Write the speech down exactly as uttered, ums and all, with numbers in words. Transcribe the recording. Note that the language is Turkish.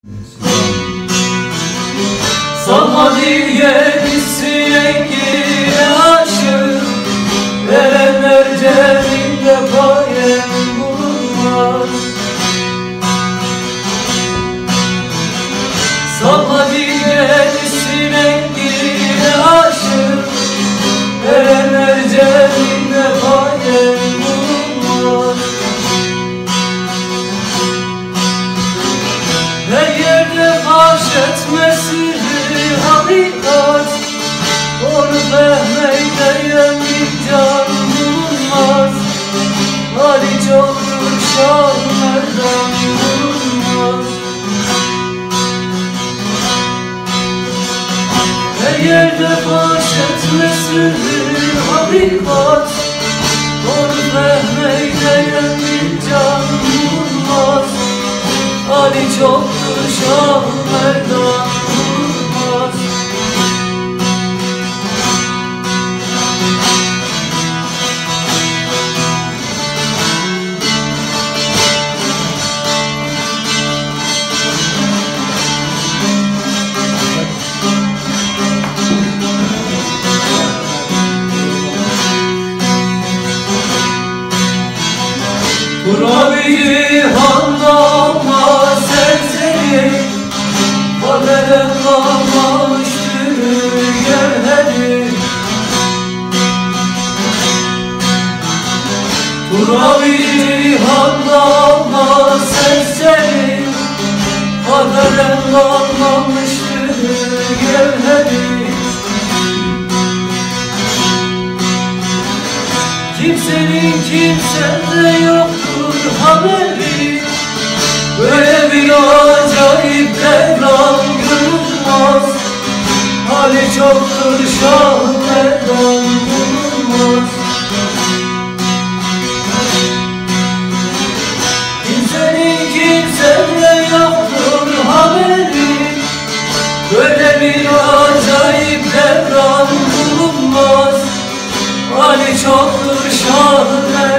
Salma diye isyengiye aşık, verenler cebinde payem bulunmaz. Salma diye isyengiye aşık, verenler cebinde payem bulunmaz. Her yerde baş etmesi hakikat, onu fehmeyleyen bir can bulunmaz. Hali çoktur şah merdan bulunmaz. Her yerde baş etmesi hakikat, onu fehmeyleyen bir can bulunmaz. Hali çoktur şah merdan bulunmaz. Kurabiyi handama serseri, kadere kalmamıştır gevheri. Kurabiyi handama serseri, kadere kalmamıştır gevheri. Kimsenin kimsende yoktur haberi, böyle bir acayip devran görülmez. Hali çoktur şah merdan bulunmaz. Kimsenin kimsende yoktur haberi, böyle bir acayip devran bulunmaz. Hali çoktur şah merdan.